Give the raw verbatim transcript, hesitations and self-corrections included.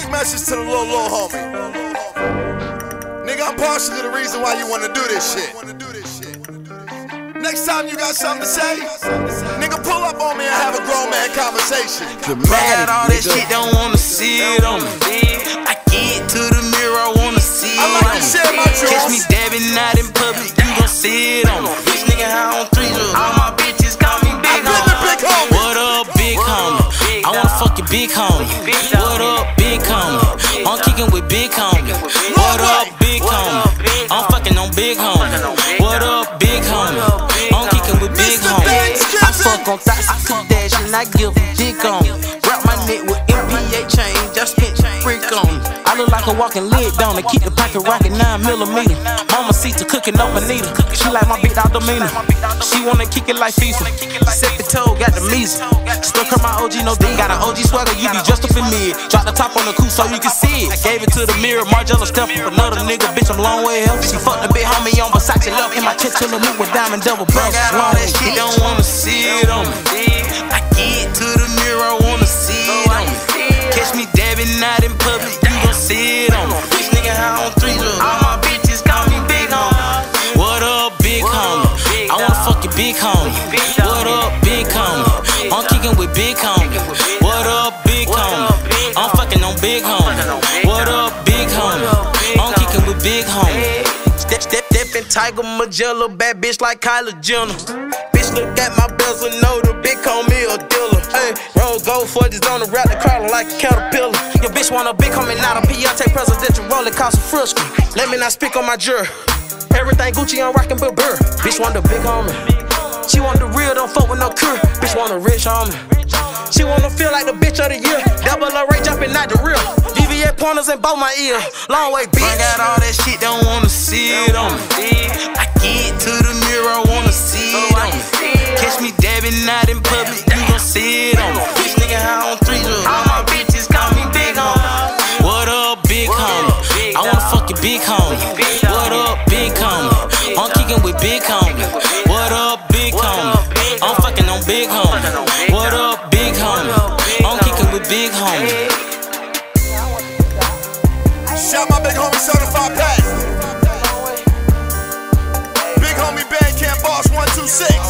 quick message to the little, little homie. Nigga, I'm partially the reason why you wanna do this shit. Next time you got something to say, nigga, pull up on me and have a grown man conversation. Dramatic, all that shit, don't wanna see it on me. I get to the mirror, I wanna see it I like on to share my me. truth. Catch me dabbing out in public, you gon' see it on me. Bitch nigga high on threes, all my bitches call me big homie. What up, big homie? I wanna fuck your big homie. What up, big homie? I'm kicking with big homie. What up, big homie? I'm fucking on big homie. What up, big homie? I'm kicking with big homie. I fuck on thoughts of Kardashian and I give a dick on me. Wrap my neck with M P A chain, just spent freak on me. I look like a walking lid down to keep the pocket rockin' nine millimeter. Mama sees to cooking up Anita. She like my big dog demeanor. She wanna kick it like FIFA. Set the toe, got the measles. Stuck her my O G, no D. Got an O G swagger, you be just up in mid. Drop the top on the coupe so you can see it. Gave it to the mirror, Margiela step up another nigga, bitch, I'm long way up. She fucked the big homie on Versace love in my chest till the loop with diamond double bells. Got all that shit, don't wanna see it on me. I get to the mirror, I wanna see it on me. Catch me dabbing out in public, you gon' see it on me. Bitch nigga high on threes, all my bitches call me big homie. What up, big homie? I wanna fuck your big homie. What up, big homie? I'm kicking with big homie. What up, big homie? I'm fucking on big homie. What up, big homie? I'm kicking with big homie. Step, step, step in Tiger Magella, bad bitch like Kylie Jenner. Bitch look at my bezel, know the big homie a dealer. Hey, roll gold for this on the rap, the crawling like a caterpillar. Your bitch want a big homie, not a P. I take presidential roll, it cost a frisky. Let me not speak on my jury. Everything Gucci, I'm rockin' Bill Burr. Bitch want the big homie. She want the real, don't fuck with no cure. Bitch want a rich homie. She wanna feel like the bitch of the year. Double a ray jumping out the real. V V A pointers in both my ear. Long way, bitch. I got all that shit, don't wanna see it on me. I get to the mirror, I wanna see it on me. Catch me dabbing out in public, you gon' see it on me. Bitch nigga high on threes, all my bitches call me big homie. What up, big homie? I wanna fuck your big homie. What up, big homie? I'm kicking with big homie. What up, big homie? I'm fucking on big homie. What up, big homie? I'm kicking with big homie. Shout my big homie certified pass. Big homie band camp boss one two six.